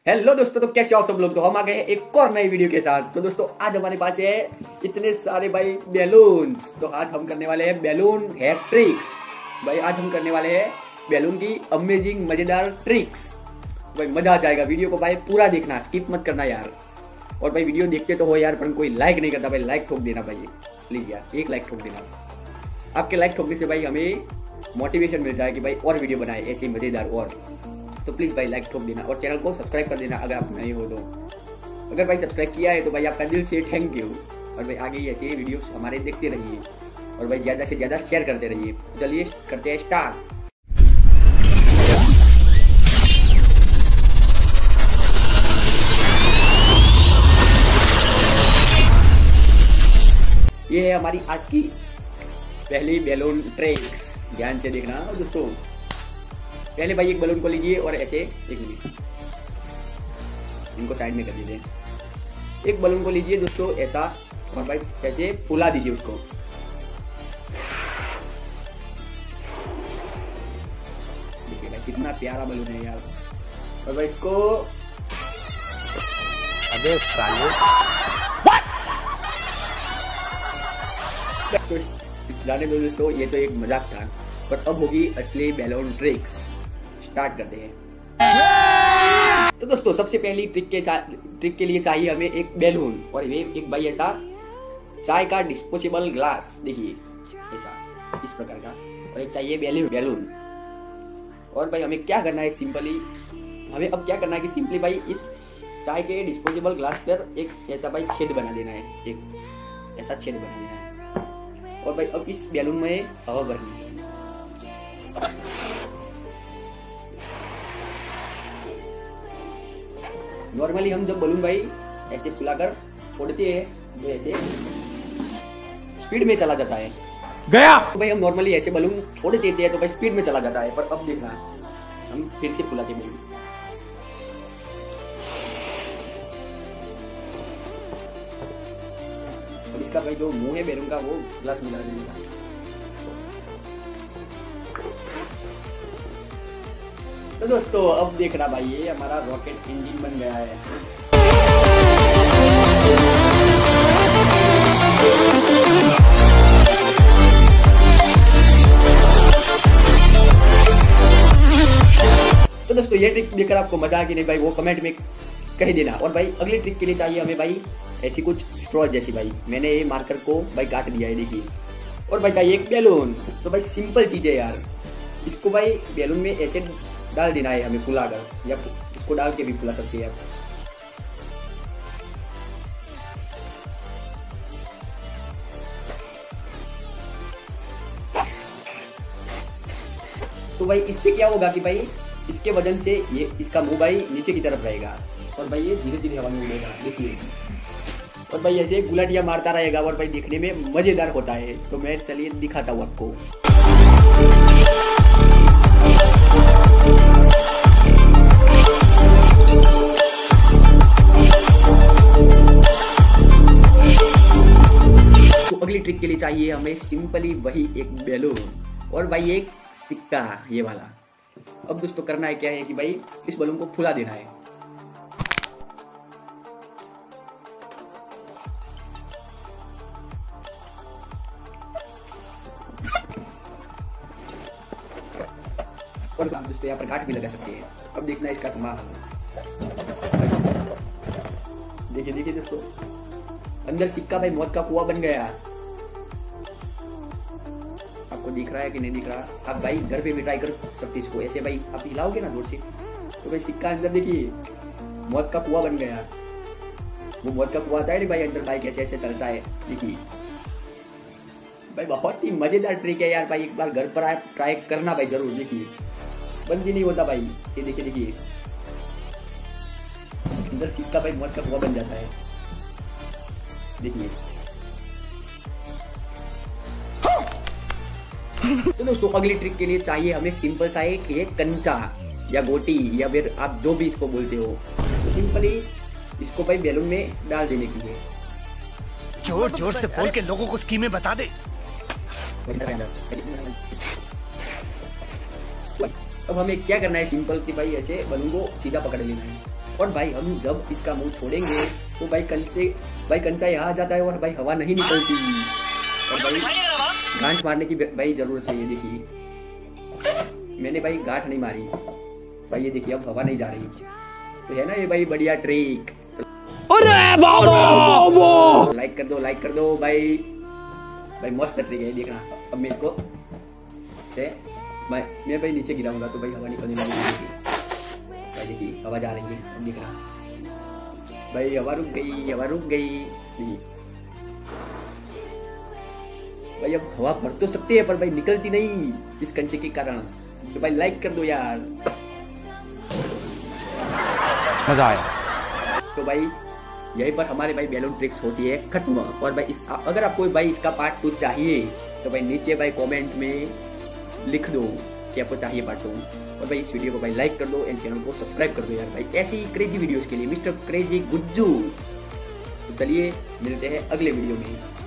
Hello दोस्तों, तो कैसे हो आप सब लोग। तो हम आ गए हैं एक और नई वीडियो के साथ। तो दोस्तों आज हमारे पास है इतने सारे भाई बैलून्स। तो आज हम करने वाले हैं बैलून हेयर ट्रिक्स। भाई आज हम करने वाले हैं बैलून की अमेजिंग मजेदार ट्रिक्स। भाई मजा आ जाएगा। वीडियो को भाई पूरा देखना, स्किप मत करना यार। और भाई वीडियो देखते तो हो यार, पर कोई लाइक नहीं करता भाई। लाइक ठोक देना भाई, प्लीज यार, एक लाइक ठोक देना। आपके लाइक ठोकने से भाई हमें मोटिवेशन मिलता है कि भाई और वीडियो बनाए ऐसे मजेदार। और तो प्लीज भाई लाइक ठोक देना और चैनल को सब्सक्राइब कर देना अगर आप नहीं हो तो। अगर भाई सब्सक्राइब किया है तो भाई आपका दिल से थैंक यू। और भाई आगे ऐसे वीडियोस हमारे देखते रहिए और भाई ज्यादा से ज्यादा शेयर करते रहिए। चलिए करते हैं स्टार्ट। ये है हमारी आज की पहली बैलून ट्रिक्स। ध्यान से देखना दोस्तों। पहले भाई एक बलून को लीजिए और ऐसे, एक मिनट इनको साइड में कर दीजिए। एक बलून को लीजिए दोस्तों ऐसा, और भाई ऐसे फुला दीजिए उसको। देखिए भाई कितना प्यारा बलून है यार। और भाई इसको, अबे साले जाने दो दोस्तों, ये तो एक मजाक था। पर अब होगी असली बैलून ट्रिक्स। स्टार्ट करते हैं। तो दोस्तों सबसे पहली ट्रिक के लिए चाहिए हमें एक बैलून और एक भाई ऐसा चाय का डिस्पोजेबल ग्लास। देखिए ऐसा इस प्रकार का, और एक चाहिए बैलून। और भाई हमें क्या करना है, सिंपली हमें अब क्या करना है कि सिंपली भाई इस चाय के डिस्पोजेबल ग्लास पर एक ऐसा भाई छेद बना देना है। एक ऐसा छेद बना देना है। और भाई अब इस बैलून में हवा भरनी है। नॉर्मली हम जब बलून भाई ऐसे फुलाकर छोड़ते हैं तो ऐसे स्पीड में चला जाता है गया। तो भाई हम नॉर्मली ऐसे बलून छोड़ देते हैं तो भाई स्पीड में चला जाता है। पर अब देखना, हम फिर से फुलाते बलून। और इसका भाई जो मुंह है बैलून का वो ग्लास मिला देगा। तो दोस्तों अब देखना भाई, ये हमारा रॉकेट इंजन बन गया है। तो दोस्तों ये ट्रिक देखकर आपको मजा आ कि नहीं भाई, वो कमेंट में कह देना। और भाई अगली ट्रिक के लिए चाहिए हमें भाई ऐसी कुछ स्ट्रॉ जैसी। भाई मैंने ये मार्कर को भाई काट दिया है, देखिए। और भाई चाहिए एक बैलून। तो भाई सिंपल चीज है यार। इसको भाई बैलून में ऐसे डाल देना है हमें फुलाकर, या इसको डाल के भी फुला सकते हैं आप। तो भाई इससे क्या होगा कि भाई इसके वजन से ये इसका मुंह भाई नीचे की तरफ रहेगा और भाई ये धीरे धीरे हवा में उड़ेगा, देखिए। और भाई ऐसे गुलाटियां मारता रहेगा और भाई देखने में मजेदार होता है। तो मैं चलिए दिखाता हूँ आपको। तो अगली ट्रिक के लिए चाहिए हमें सिंपली वही एक बैलून और भाई एक सिक्का, ये वाला। अब दोस्तों करना है क्या है कि भाई इस बलून को फुला देना है। और दोस्तों यहाँ पर काट भी लगा सकते हैं। अब देखना है इसका कमाल। देखिए देखिए दोस्तों, अंदर सिक्का भाई मौत का कुआं बन गया। आपको दिख रहा है कि नहीं दिख रहा? आप भाई घर पे भी ट्राई कर सकते इसको। ऐसे भाई आप हिलाओगे ना जोर से तो भाई सिक्का अंदर देखिए मौत का कुआं बन गया। वो मौत का कुआं आता है भाई, अंदर भाई कैसे ऐसे चलता है, देखिए भाई। बहुत ही मजेदार ट्रिक है यार भाई। एक बार घर पर आए ट्राई करना भाई जरूर, देखिए बंद ही नहीं होता भाई। ये देखिए देखिए अंदर सिक्का भाई मौत का कुआं बन जाता है, देखिए। तो दोस्तों अगली ट्रिक के लिए चाहिए हमें सिंपल सा एक ये कंचा या गोटी, या फिर आप जो भी इसको बोलते हो। तो सिंपली इसको भाई बैलून में डाल देने की है। जोर जोर से बोल के लोगों को स्कीमें बता दे। अब हमें क्या करना है, सिंपल कि भाई ऐसे बलून को सीधा पकड़ लेना है। और भाई हम जब इसका मुंह छोड़ेंगे तो भाई कंचा यहाँ आ जाता है और भाई हवा नहीं निकलती, और भाई गांठ मारने की भाई जरूरत है। ये देखिए मैंने भाई गांठ नहीं मारी भाई, ये देखिए अब हवा नहीं जा रही, तो है ना ये भाई बढ़िया ट्रिक। लाइक कर दो भाई, भाई मस्त ट्रिक है देखना। अब मैं इसको मैं भाई नीचे गिराऊंगा तो भाई हवा निकलने लगेगी भाई, देखिए हवा जा रही है, अब दिख रहा भाई, हवा रुक गई भाई। अब हवा भर तो सकते हैं पर भाई निकलती नहीं इस कंचे के कारण, तो भाई लाइक कर दो यार, मजा आया। तो भाई यहीं पर हमारे भाई बैलून ट्रिक्स होती है खत्म। और भाई अगर आपको भाई इसका पार्ट 2 चाहिए तो भाई नीचे भाई कमेंट में लिख दो कि आपको चाहिए पार्ट 2, और भाई इस वीडियो को भाई लाइक कर दो एंड चैनल को सब्सक्राइब कर दो यार भाई, ऐसी क्रेजी वीडियोस के लिए मिस्टर क्रेजी गुज्जू। तो चलिए मिलते हैं अगले वीडियो में।